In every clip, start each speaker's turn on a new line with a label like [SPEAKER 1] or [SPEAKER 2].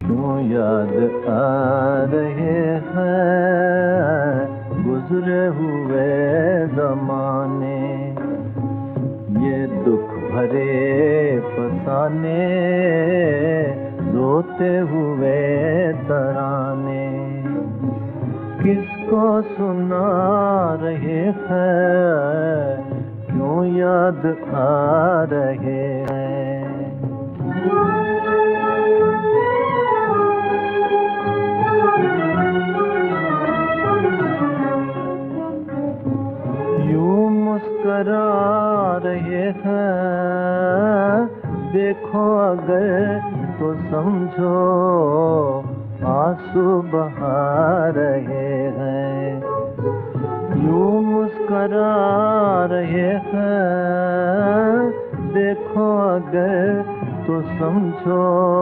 [SPEAKER 1] क्यों याद आ रहे हैं गुजरे हुए ज़माने, ये दुख भरे फसाने, रोते हुए तराने किसको सुना रहे हैं, क्यों याद आ रहे हैं। यूं मुस्करा रहे हैं, देखो अगर तो समझो आंसू बहा रहे हैं। यूं मुस्करा रहे हैं, देखो अगर तो समझो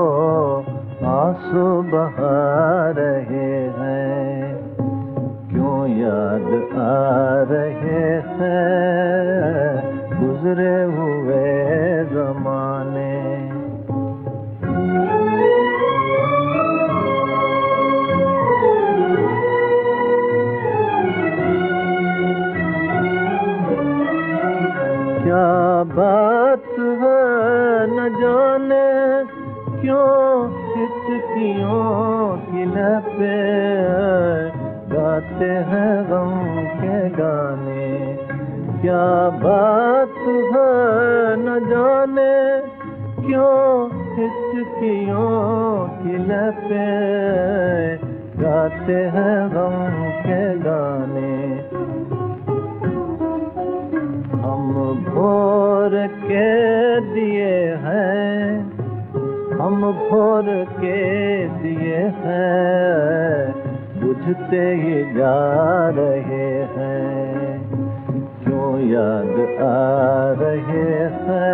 [SPEAKER 1] आंसू बहा रहे हैं। क्यों याद आ रहे हैं गुजरे हुए ज़माने। क्या बात है न जाने क्यों हिचकियों की लपें गाते हैं गम के गाने। क्या बात है न जाने क्यों हिचकियों की लपें गाते हैं गम के गाने। हम भोर के दिए हैं, हम भोर के दिए हैं, बुझते ही जा रहे हैं। क्यों याद आ रहे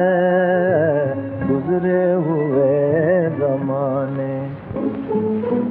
[SPEAKER 1] हैं गुजरे हुए ज़माने।